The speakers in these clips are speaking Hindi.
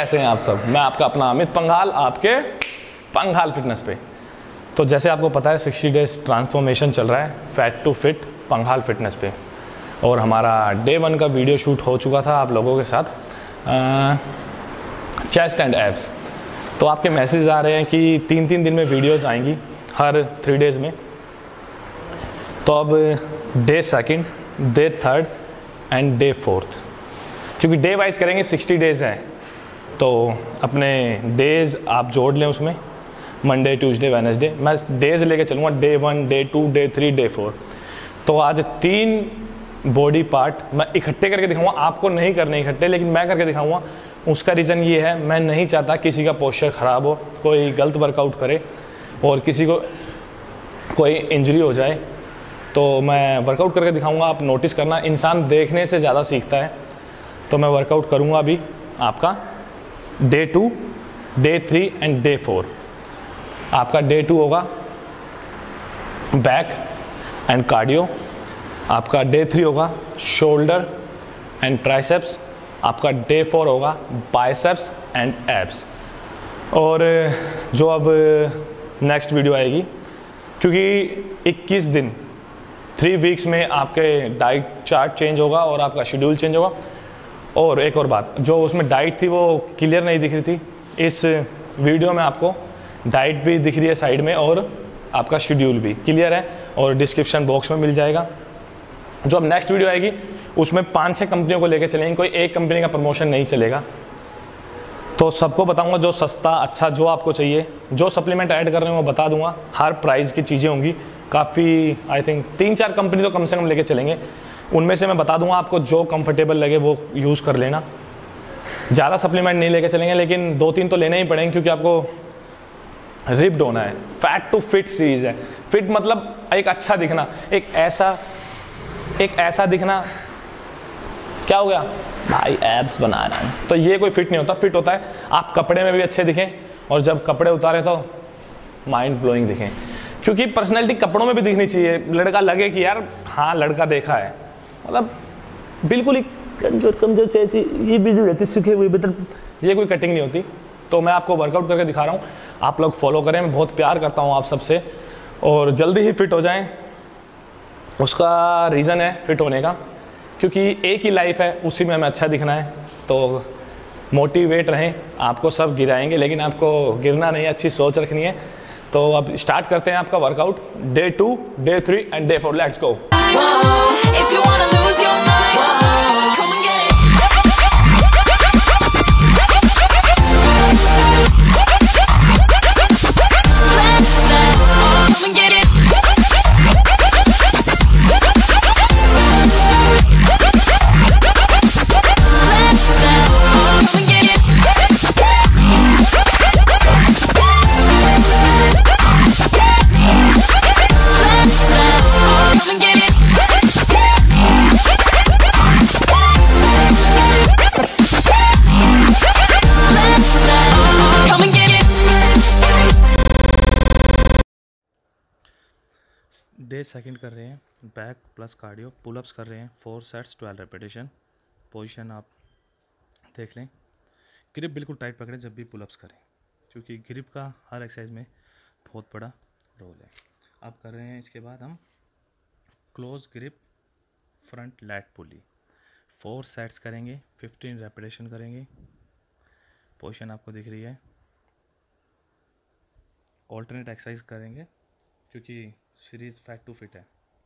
कैसे हैं आप सब। मैं आपका अपना अमित पंघाल, आपके पंघाल फिटनेस पे। तो जैसे आपको पता है 60 डेज ट्रांसफॉर्मेशन चल रहा है fat to fit Panghal fitness पे, और हमारा डे 1 का वीडियो शूट हो चुका था आप लोगों के साथ चेस्ट एंड एब्स। तो आपके मैसेज आ रहे हैं कि 3-3 दिन में वीडियोस आएंगी हर 3 डेज़ में। तो अब डे 2, डे 3 एंड डे 4, क्योंकि डे वाइज करेंगे 60 डेज़ है तो अपने डेज़ आप जोड़ लें उसमें, मंडे ट्यूसडे वेडनेसडे। मैं डेज़ लेके चलूँगा डे 1, डे 2, डे 3, डे 4। तो आज 3 बॉडी पार्ट मैं इकट्ठे करके दिखाऊंगा। आपको नहीं करने इकट्ठे, लेकिन मैं करके दिखाऊंगा। उसका रीज़न ये है, मैं नहीं चाहता किसी का पोस्चर ख़राब हो, कोई गलत वर्कआउट करे और किसी को कोई इंजरी हो जाए। तो मैं वर्कआउट करके दिखाऊंगा, आप नोटिस करना। इंसान देखने से ज़्यादा सीखता है। तो मैं वर्कआउट करूंगा अभी आपका डे 2, डे 3 एंड डे 4। आपका डे 2 होगा बैक एंड कार्डियो, आपका डे 3 होगा शोल्डर एंड ट्राइसेप्स, आपका डे 4 होगा बाइसेप्स एंड एब्स। और जो अब नेक्स्ट वीडियो आएगी, क्योंकि 21 दिन 3 वीक्स में आपके डाइट चार्ट चेंज होगा और आपका शेड्यूल चेंज होगा। और एक और बात, जो उसमें डाइट थी वो क्लियर नहीं दिख रही थी, इस वीडियो में आपको डाइट भी दिख रही है साइड में और आपका शेड्यूल भी क्लियर है, और डिस्क्रिप्शन बॉक्स में मिल जाएगा। जो अब नेक्स्ट वीडियो आएगी उसमें 5-6 कंपनियों को लेकर चलेंगे, कोई एक कंपनी का प्रमोशन नहीं चलेगा। तो सबको बताऊंगा जो सस्ता अच्छा जो आपको चाहिए, जो सप्लीमेंट ऐड कर रहे हैं वो बता दूंगा। हर प्राइस की चीज़ें होंगी, काफ़ी आई थिंक 3-4 कंपनी तो कम से कम लेके चलेंगे। उनमें से मैं बता दूंगा आपको जो कंफर्टेबल लगे वो यूज़ कर लेना। ज़्यादा सप्लीमेंट नहीं लेके चलेंगे, लेकिन 2-3 तो लेने ही पड़ेंगे, क्योंकि आपको रिप्ड होना है। फैट टू फिट सीरीज है। फिट मतलब एक अच्छा दिखना, एक ऐसा दिखना। क्या हो गया भाई, एब्स बना रहा है, तो ये कोई फिट नहीं होता। फिट होता है आप कपड़े में भी अच्छे दिखें, और जब कपड़े उतारे तो माइंड ब्लोइंग दिखें। क्योंकि पर्सनैलिटी कपड़ों में भी दिखनी चाहिए। लड़का लगे कि यार हाँ लड़का देखा है, मतलब बिल्कुल ही कमजोर से ऐसी ये बिल्कुल रहती सूखे हुए, मतलब ये कोई कटिंग नहीं होती। तो मैं आपको वर्कआउट करके दिखा रहा हूँ, आप लोग फॉलो करें। मैं बहुत प्यार करता हूँ आप सबसे, और जल्दी ही फिट हो जाएं। उसका रीज़न है फिट होने का, क्योंकि एक ही लाइफ है, उसी में हमें अच्छा दिखना है। तो मोटिवेट रहें। आपको सब गिराएंगे, लेकिन आपको गिरना नहीं, अच्छी सोच रखनी है। तो अब स्टार्ट करते हैं आपका workout day 2, day 3 and day 4। Let's go. Day 2 कर रहे हैं बैक प्लस कार्डियो, पुलअप्स कर रहे हैं 4 सेट्स 12 रेपिटेशन। पोजीशन आप देख लें, ग्रिप बिल्कुल टाइट पकड़ें जब भी पुलअप्स करें, क्योंकि ग्रिप का हर एक्सरसाइज में बहुत बड़ा रोल है। आप कर रहे हैं, इसके बाद हम close grip front lat pulley 4 sets करेंगे, 15 रेपिटेशन करेंगे। पोजीशन आपको दिख रही है। ऑल्टरनेट एक्सरसाइज करेंगे, क्योंकि सीरीज फैट टू फिट है।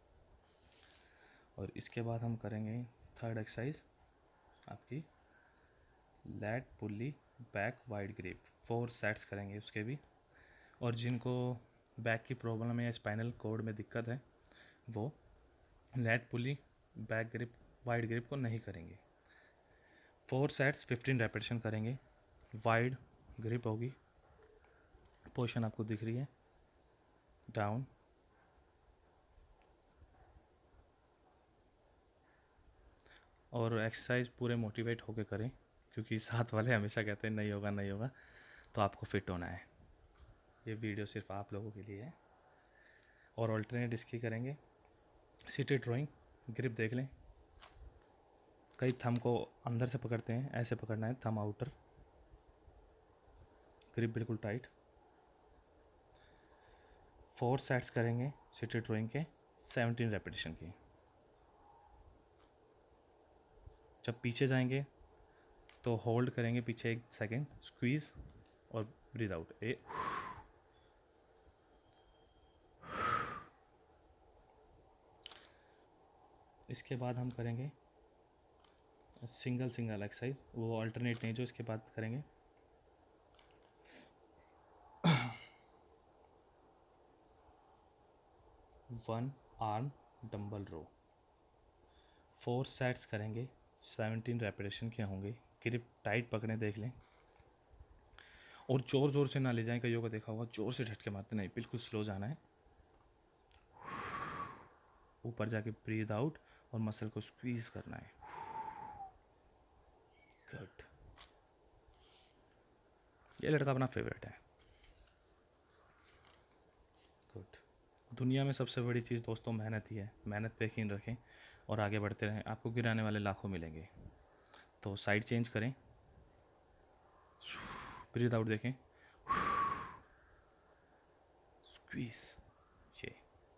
और इसके बाद हम करेंगे 3rd एक्सरसाइज आपकी lat pulley back wide grip, 4 sets करेंगे उसके भी। और जिनको बैक की प्रॉब्लम है या स्पाइनल कॉर्ड में दिक्कत है, वो lat pulley back grip wide grip को नहीं करेंगे। 4 सेट्स 15 रेपिटेशन करेंगे, वाइड ग्रिप होगी। पोजीशन आपको दिख रही है, डाउन। और एक्सरसाइज पूरे मोटिवेट होकर करें, क्योंकि साथ वाले हमेशा कहते हैं नहीं होगा नहीं होगा, तो आपको फिट होना है। ये वीडियो सिर्फ आप लोगों के लिए है। और अल्टरनेट इसकी करेंगे सीटेड ड्राइंग। ग्रिप देख लें, कई थंब को अंदर से पकड़ते हैं, ऐसे पकड़ना है थंब आउटर, ग्रिप बिल्कुल टाइट। 4 सेट्स करेंगे सीटेड रोइंग के 17 रेपिटेशन की। जब पीछे जाएंगे तो होल्ड करेंगे पीछे 1 सेकेंड, स्क्वीज और ब्रीथ आउट। इसके बाद हम करेंगे सिंगल सिंगल एक्सरसाइज, वो अल्टरनेट नहीं जो इसके बाद करेंगे। One arm dumbbell row, 4 sets करेंगे, 17 रेपिटेशन के होंगे। ग्रिप टाइट पकड़े, देख लें, और ज़ोर ज़ोर से ना ले जाएं। कईयों को देखा होगा ज़ोर से झटके मारते, नहीं, बिल्कुल स्लो जाना है। ऊपर जाके ब्रीथ आउट और मसल को स्क्वीज करना है। गुड। ये लड़का अपना फेवरेट है। गुड। दुनिया में सबसे बड़ी चीज़ दोस्तों मेहनत ही है। मेहनत पे यकीन रखें और आगे बढ़ते रहें, आपको गिराने वाले लाखों मिलेंगे। तो साइड चेंज करें, ब्रीथ आउट देखें, स्क्वीज। ये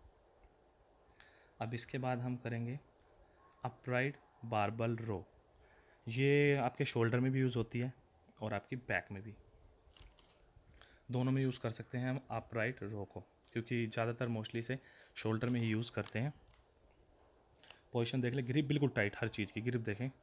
अब इसके बाद हम करेंगे अपराइट बारबल रो। ये आपके शोल्डर में भी यूज़ होती है और आपकी बैक में भी, दोनों में यूज़ कर सकते हैं हम अपराइट रो को, क्योंकि ज़्यादातर मोस्टली से शोल्डर में ही यूज़ करते हैं। पोजीशन देख लें, ग्रिप बिल्कुल टाइट, हर चीज़ की ग्रिप देखें।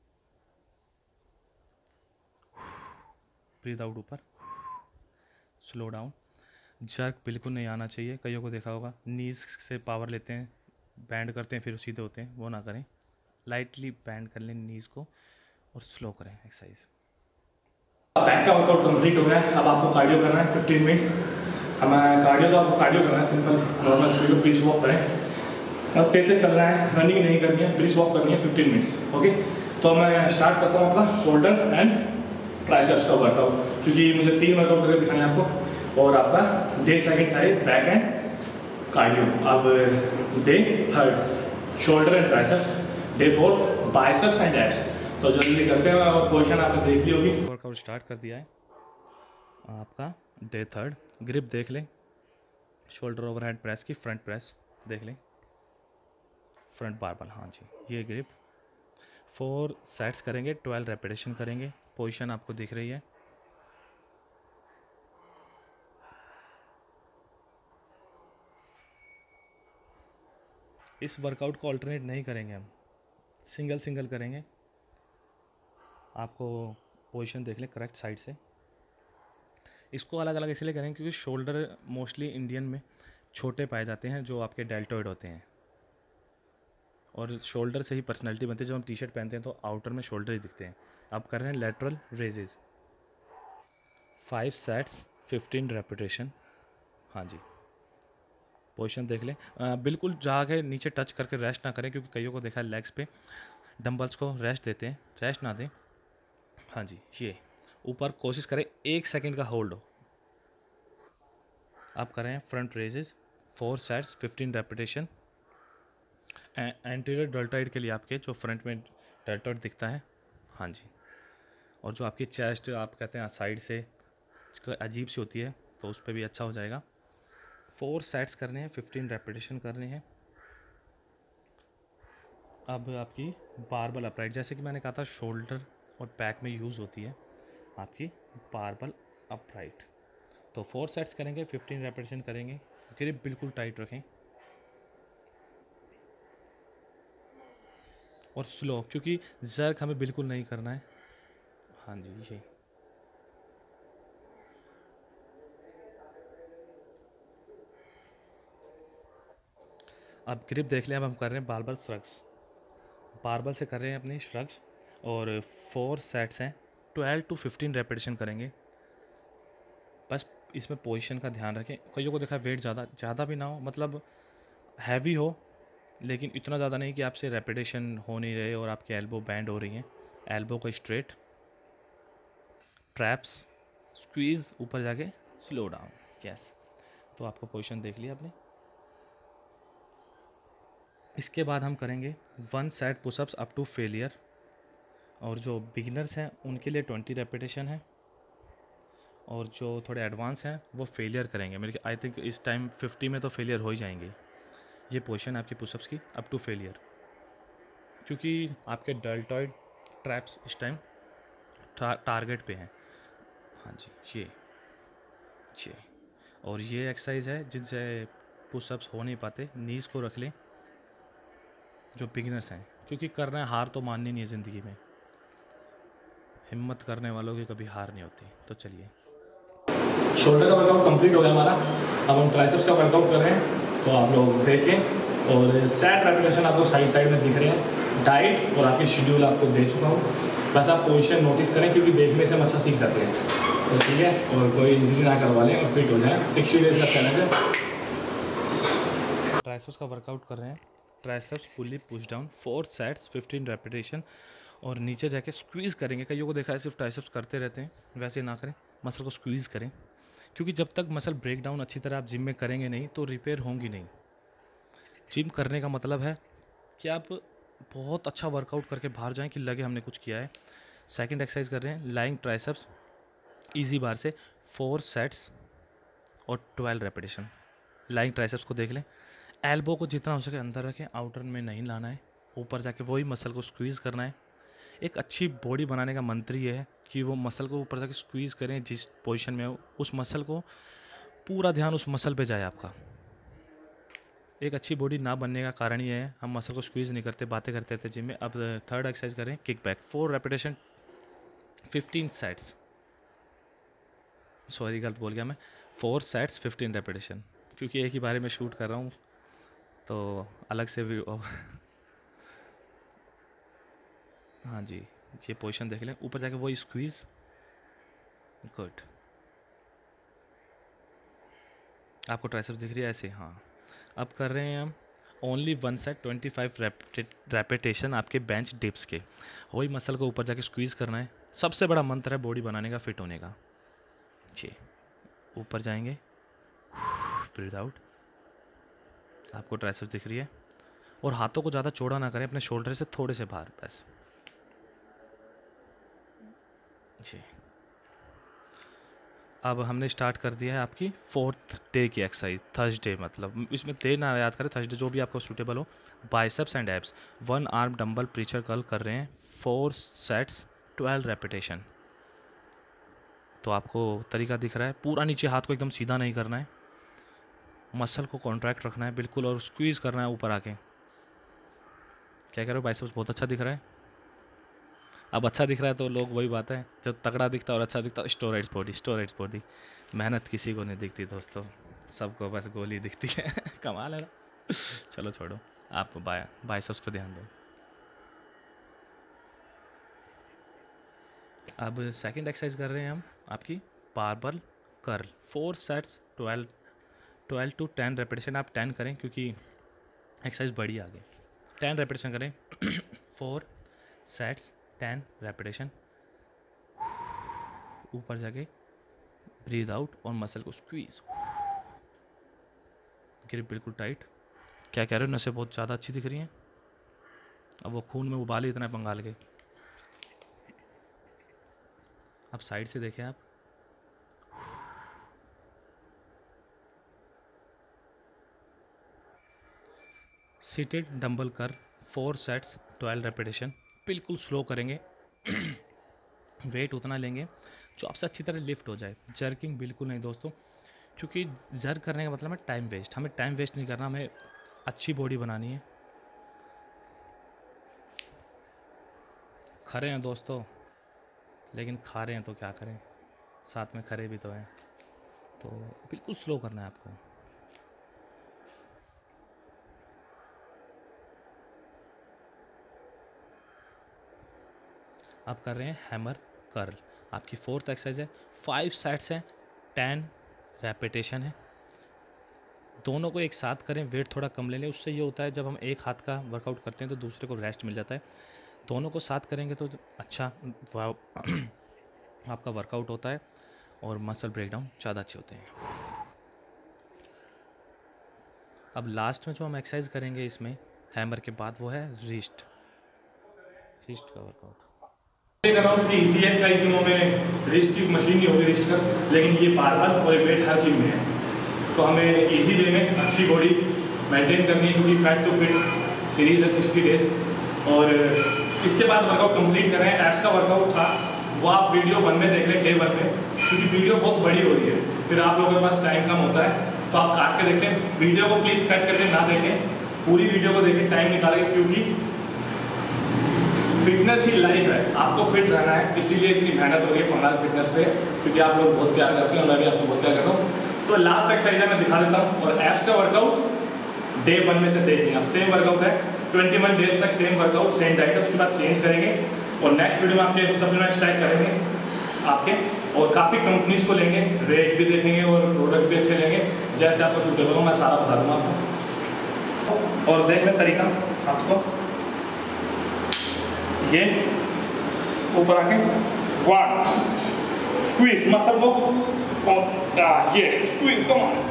ब्रीथ आउट ऊपर, स्लो डाउन। जर्क बिल्कुल नहीं आना चाहिए। कईयों को देखा होगा नीज से पावर लेते हैं, बैंड करते हैं, फिर सीधे होते हैं, वो ना करें। लाइटली बैंड कर लें नीज को और स्लो करें एक्सरसाइज। बैक का वर्कआउट कंप्लीट हो गया है। अब आपको कार्डियो करना है 15 मिनट्स। हमें कार्डियो करना है सिंपल नॉर्मल स्पीड में, ब्रिस्क वॉक करें। अब तेज तेज चलना है, रनिंग नहीं करनी है, ब्रिस्क वॉक करनी है 15 मिनट्स। ओके, तो मैं स्टार्ट करता हूँ आपका शोल्डर एंड ट्राइसेप्स का वर्कआउट, क्योंकि मुझे 3 वर्कआउट करके दिखाने हैं आपको। और आपका डे सेकंड है बैक एंड कार्डियो। अब day third shoulder and triceps, day fourth biceps and abs. तो जल्दी करते हैं, और पोजीशन आपने देख ली होगी। वर्कआउट स्टार्ट कर दिया है आपका डे थर्ड। ग्रिप देख लें, शोल्डर ओवरहेड प्रेस की फ्रंट प्रेस देख लें, फ्रंट बारबल, हाँ जी, ये ग्रिप। 4 सेट्स करेंगे, 12 रेपिटेशन करेंगे। पोजीशन आपको दिख रही है। इस वर्कआउट को अल्टरनेट नहीं करेंगे हम, सिंगल सिंगल करेंगे। आपको पोजीशन देख लें करेक्ट साइड से। इसको अलग अलग इसलिए करेंगे क्योंकि शोल्डर मोस्टली इंडियन में छोटे पाए जाते हैं, जो आपके डेल्टॉइड होते हैं, और शोल्डर से ही पर्सनैलिटी बनती है। जब हम टी शर्ट पहनते हैं तो आउटर में शोल्डर ही दिखते हैं। अब कर रहे हैं लेटरल रेजेस, 5 सेट्स 15 रेपिटेशन। हाँ जी, पोजीशन देख लें, बिल्कुल जाके नीचे टच करके रेस्ट ना करें, क्योंकि कईयों को देखा है लेग्स पे डंबल्स को रेस्ट देते हैं, रेस्ट ना दें। हाँ जी, ये ऊपर कोशिश करें 1 सेकंड का होल्ड हो। आप कर रहे हैं front raises, 4 sets 15 repetition. Anterior deltoid के लिए आपके जो फ्रंट में डेल्टॉइड दिखता है, हाँ जी, और जो आपकी चेस्ट आप कहते हैं साइड से इसका अजीब सी होती है, तो उस पर भी अच्छा हो जाएगा। 4 सेट्स करने हैं, 15 रेपिटेशन करने हैं। अब आपकी बारबल अपराइट, जैसे कि मैंने कहा था शोल्डर और बैक में यूज़ होती है आपकी बारबल अपराइट। तो 4 सेट्स करेंगे, 15 रेपिटेशन करेंगे। ग्रिप बिल्कुल टाइट रखें और स्लो, क्योंकि जर्क हमें बिल्कुल नहीं करना है। हाँ जी, ये अब ग्रिप देख लें। अब हम कर रहे हैं बारबल श्रग्स, बारबल से कर रहे हैं अपनी श्रग्स, और 4 सेट्स हैं, 12 to 15 रेपिटेशन करेंगे। बस इसमें पोजीशन का ध्यान रखें। कईयों को देखा वेट ज़्यादा भी ना हो, मतलब हैवी हो, लेकिन इतना ज़्यादा नहीं कि आपसे रेपिटेशन हो नहीं रहे और आपकी एल्बो बैंड हो रही हैं। एल्बो को स्ट्रेट, ट्रैप्स, स्क्वीज़, ऊपर जाके स्लो डाउन। यस, तो आपको पोजीशन देख लिया आपने। इसके बाद हम करेंगे 1 set pushups up to failure, और जो बिगिनर्स हैं उनके लिए 20 रेपिटेशन है, और जो थोड़े एडवांस हैं वो फेलियर करेंगे। मेरे आई थिंक इस टाइम 50 में तो फेलियर हो ही जाएंगे। ये पोजीशन है आपकी पुशअप्स की अप टू फेलियर, क्योंकि आपके डेल्टॉइड ट्रैप्स इस टाइम टारगेट पे हैं। हाँ जी, ये और ये एक्सरसाइज है जिनसे पुशअप्स हो नहीं पाते। नीज़ को रख लें जो बिगिनर्स हैं, क्योंकि करना है, हार तो माननी नहीं है ज़िंदगी में। हिम्मत करने वालों की कभी हार नहीं होती। तो चलिए, शोल्डर का वर्कआउट कंप्लीट हो गया हमारा। अब हम ट्राइसेप्स का वर्कआउट कर रहे हैं, तो आप लोग देखें। और सेट रेपिटेशन आपको साइड में दिख रहे हैं। डाइट और आपकी शेड्यूल आपको दे चुका हूँ, बस आप पोजीशन नोटिस करें, क्योंकि देखने से हम अच्छा सीख जाते हैं। तो ठीक है, और कोई इंजरी ना करवा लें और फिट हो जाएं। 60 डेज का चैलेंज है। ट्राइसेप्स का वर्कआउट कर रहे हैं। Triceps pulley push down 4 sets 15 repetition, और नीचे जाके स्क्वीज़ करेंगे। कईयों को देखा है सिर्फ ट्राइसेप्स करते रहते हैं, वैसे ना करें, मसल को स्क्वीज़ करें, क्योंकि जब तक मसल ब्रेक डाउन अच्छी तरह आप जिम में करेंगे नहीं तो रिपेयर होंगी नहीं। जिम करने का मतलब है कि आप बहुत अच्छा वर्कआउट करके बाहर जाएं कि लगे हमने कुछ किया है। सेकंड एक्सरसाइज कर रहे हैं लाइंग ट्राइसेप्स इजी बार से 4 सेट्स और 12 रेपिटेशन। लाइंग ट्राइसेप्स को देख लें। एल्बो को जितना हो सके अंदर रखें, आउटर में नहीं लाना है, ऊपर जाके वही मसल को स्क्वीज़ करना है। एक अच्छी बॉडी बनाने का मंत्र ये है कि वो मसल को ऊपर जाके स्क्वीज़ करें, जिस पोजीशन में हो उस मसल को, पूरा ध्यान उस मसल पे जाए आपका। एक अच्छी बॉडी ना बनने का कारण ये है हम मसल को स्क्वीज़ नहीं करते, बातें करते रहते जिम में। अब थर्ड एक्सरसाइज करें kick back 4 repetition 15 sets, sorry गलत बोल गया मैं, 4 सेट्स 15 रेपिटेशन, क्योंकि एक ही बारे में शूट कर रहा हूँ तो अलग से भी हाँ जी, ये पोजीशन देख लें, ऊपर जाके वही स्क्वीज़। गुड, आपको ट्राइसेप्स दिख रही है ऐसे? हाँ। अब कर रहे हैं हम ओनली 1 सेट 25 रेपिटेशन आपके बेंच डिप्स के। वही मसल को ऊपर जाके स्क्वीज़ करना है। सबसे बड़ा मंत्र है बॉडी बनाने का, फिट होने का। जी, ऊपर जाएंगे, ब्रीथ आउट। आपको ट्राइसेप्स दिख रही है, और हाथों को ज़्यादा चौड़ा ना करें, अपने शोल्डर से थोड़े से बाहर बस। जी, अब हमने स्टार्ट कर दिया है आपकी 4th डे की एक्सरसाइज। थर्सडे मतलब इसमें डे ना याद करें, थर्सडे जो भी आपको सूटेबल हो। Biceps and abs 1 arm dumbbell preacher curl कर रहे हैं 4 सेट्स 12 रेपिटेशन। तो आपको तरीका दिख रहा है, पूरा नीचे हाथ को एकदम सीधा नहीं करना है, मसल को कॉन्ट्रैक्ट रखना है बिल्कुल, और स्क्वीज़ करना है ऊपर आके। क्या कह रहे हो? बाइसेप्स बहुत अच्छा दिख रहा है। अब अच्छा दिख रहा है तो लोग, वही बात है, जब तगड़ा दिखता है और अच्छा दिखता है, स्टोराइड्स बॉडी, स्टोराइड्स बॉडी। मेहनत किसी को नहीं दिखती दोस्तों, सबको बस गोली दिखती है। कमाल है ना। चलो छोड़ो, आप बाइसेप्स पे ध्यान दो। अब सेकंड एक्सरसाइज कर रहे हैं हम आपकी barbell curl 4 sets 12 to 10 repetition. आप 10 करें क्योंकि एक्सरसाइज बड़ी आगे। 10 रेपिटेशन करें। 4 सेट्स 10 रेपिटेशन। ऊपर जाके ब्रीथ आउट और मसल को स्क्वीज। ग्रिप बिल्कुल टाइट। क्या कह रहे हो? नसें बहुत ज़्यादा अच्छी दिख रही हैं। अब वो खून में उबाल ही इतना है बंगाल के। अब साइड से देखें आप, सीटेड डंबल कर 4 सेट्स 12 रेपिटेशन। बिल्कुल स्लो करेंगे। वेट उतना लेंगे जो आपसे अच्छी तरह लिफ्ट हो जाए। जर्किंग बिल्कुल नहीं दोस्तों, क्योंकि जर्क करने का मतलब है टाइम वेस्ट। हमें टाइम वेस्ट नहीं करना, हमें अच्छी बॉडी बनानी है। खरे हैं दोस्तों, लेकिन खा रहे हैं तो क्या करें, साथ में खरे भी तो हैं। तो बिल्कुल स्लो करना है आपको। अब कर रहे हैं हैमर कर्ल। आपकी 4th एक्सरसाइज है। 5 सेट्स हैं, 10 रेपिटेशन है। दोनों को एक साथ करें, वेट थोड़ा कम ले लें। उससे ये होता है जब हम एक हाथ का वर्कआउट करते हैं तो दूसरे को रेस्ट मिल जाता है। दोनों को साथ करेंगे तो अच्छा आपका वर्कआउट होता है और मसल ब्रेकडाउन ज़्यादा अच्छे होते हैं। अब लास्ट में जो हम एक्सरसाइज करेंगे इसमें हैमर के बाद, वो है रिस्ट का वर्कआउट। कर रहा हूँ क्योंकि ईजी है, कई जिमों में रिस्ट की मशीन नहीं होगी रिस्ट कर, लेकिन ये बारबल और वेट हर जिम में है, तो हमें ईजी वे में अच्छी बॉडी मेंटेन करनी है क्योंकि फैट टू फिट सीरीज है 60 डेज। और इसके बाद वर्कआउट कंप्लीट कर रहे हैं। एब्स का वर्कआउट था वो आप वीडियो 1 में देख लें, डे 1 में, क्योंकि वीडियो बहुत बड़ी हो रही है, फिर आप लोगों के पास टाइम कम होता है, तो आप काट के देखते हैं। वीडियो को प्लीज़ कट करके ना देखें, पूरी वीडियो को देखें, टाइम निकालें, क्योंकि फिटनेस ही लाइफ है, आपको फिट रहना है, इसीलिए इतनी मेहनत हो रही है पंगाल फिटनेस पे, क्योंकि आप लोग बहुत प्यार करते हैं और मैं भी आपसे बहुत प्यार करता हूँ। तो लास्ट एक्सरसाइज मैं दिखा देता हूँ, और एब्स का वर्कआउट डे 1 में से देख लें आप। सेम वर्कआउट है, 21 डेज तक सेम वर्कआउट, सेम डाइट है, उसके बाद चेंज करेंगे और नेक्स्ट वीडियो में आपके सप्लीमेंट्स ट्रैक करेंगे आपके, और काफ़ी कंपनीज को लेंगे, रेट भी देखेंगे और प्रोडक्ट भी अच्छे लेंगे, जैसे आपको सूटेबल हो मैं सारा बता दूँगा आपको। और देख लें तरीका आपको, ये ऊपर आके 1 स्क्वीज मसल को, ये स्क्वीज, कम ऑन,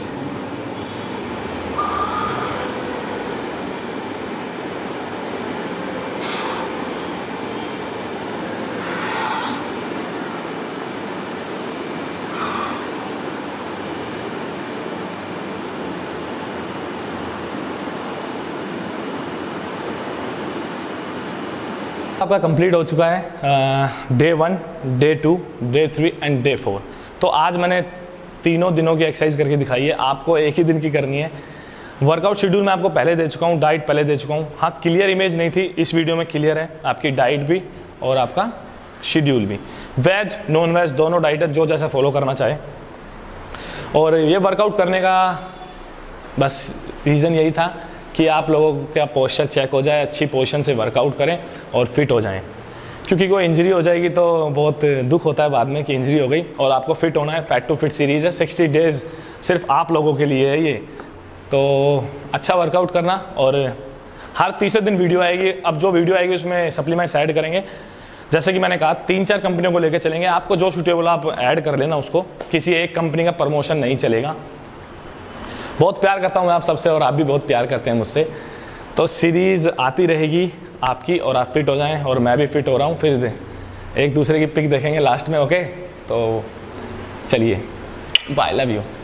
आपका कंप्लीट हो चुका है day 1, day 2, day 3 and day 4। तो आज मैंने तीनों दिनों की एक्सरसाइज करके दिखाई है, आपको एक ही दिन की करनी है। वर्कआउट शेड्यूल मैं आपको पहले दे चुका हूँ, डाइट पहले दे चुका हूँ। हाँ, क्लियर इमेज नहीं थी, इस वीडियो में क्लियर है आपकी डाइट भी और आपका शेड्यूल भी। वेज नॉन वेज दोनों डाइट है, जो जैसा फॉलो करना चाहे। और ये वर्कआउट करने का बस रीज़न यही था कि आप लोगों का पोस्चर चेक हो जाए, अच्छी पोजीशन से वर्कआउट करें और फिट हो जाएं, क्योंकि कोई इंजरी हो जाएगी तो बहुत दुख होता है बाद में कि इंजरी हो गई, और आपको फिट होना है। फैट टू फिट सीरीज़ है, 60 डेज सिर्फ आप लोगों के लिए है ये। तो अच्छा वर्कआउट करना, और हर तीसरे दिन वीडियो आएगी। अब जो वीडियो आएगी उसमें सप्लीमेंट्स ऐड करेंगे, जैसे कि मैंने कहा 3-4 कंपनियों को लेकर चलेंगे। आपको जो सूटेबल आप ऐड कर लेना उसको, किसी एक कंपनी का प्रमोशन नहीं चलेगा। बहुत प्यार करता हूँ मैं आप सबसे, और आप भी बहुत प्यार करते हैं मुझसे। तो सीरीज़ आती रहेगी आपकी, और आप फिट हो जाएं, और मैं भी फिट हो रहा हूँ। फिर एक दूसरे की पिक देखेंगे लास्ट में, ओके? तो चलिए, बाय, लव यू।